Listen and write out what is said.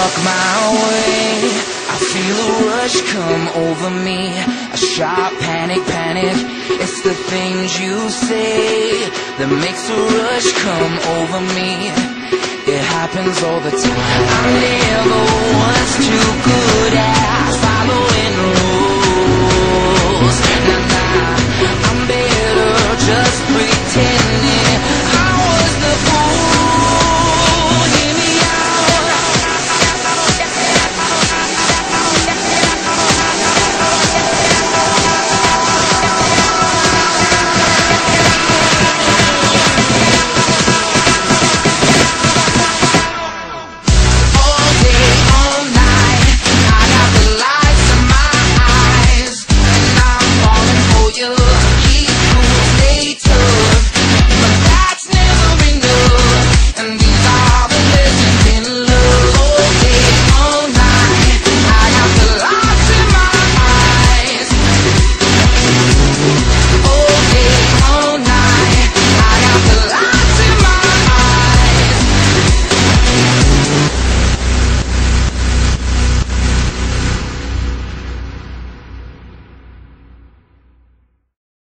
walk my way, I feel a rush come over me, a sharp panic. It's the things you say that makes a rush come over me. It happens all the time. I never was too good at